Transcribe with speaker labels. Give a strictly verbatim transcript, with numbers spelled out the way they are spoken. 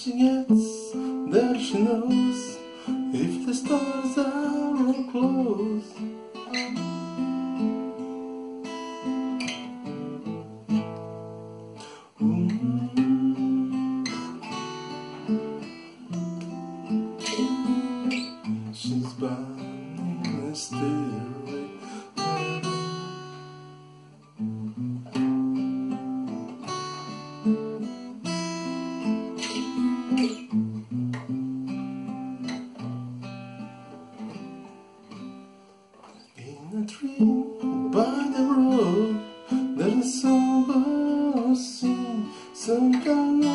Speaker 1: she gets, there she knows if the stars are all close. She's burning a stairway. In a tree by the road, there's a somber scene. Some kind